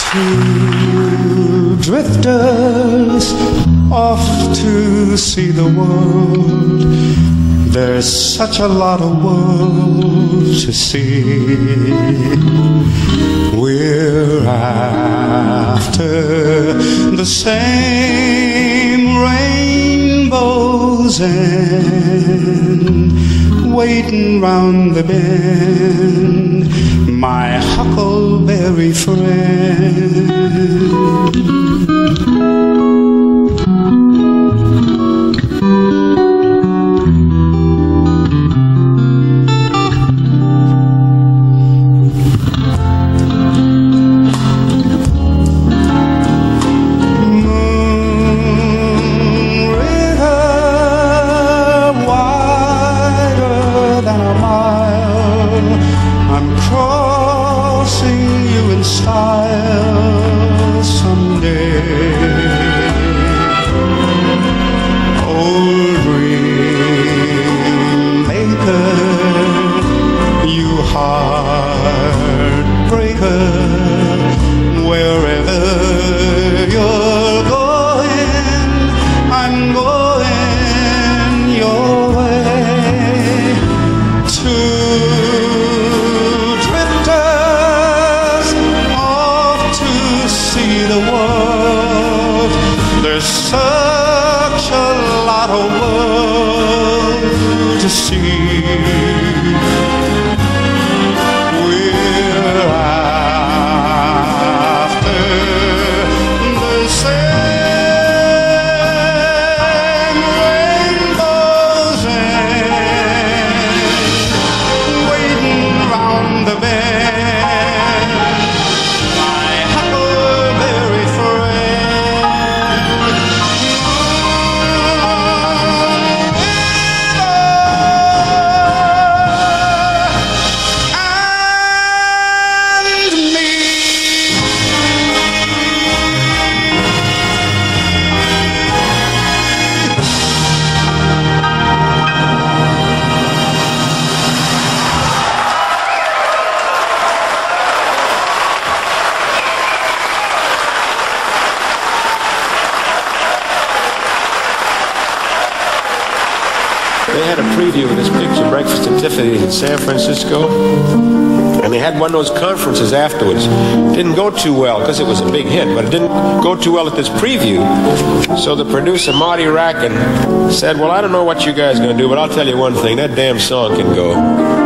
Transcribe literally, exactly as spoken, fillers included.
Two drifters off to see the world. There's such a lot of world to see. We're after the same rainbows and waiting round the bend, my huckleberry friend. They had a preview of this picture, Breakfast at Tiffany in San Francisco, and they had one of those conferences afterwards. It didn't go too well because it was a big hit, but it didn't go too well at this preview. So the producer, Marty Rackin, said, well, I don't know what you guys are going to do, but I'll tell you one thing, that damn song can go.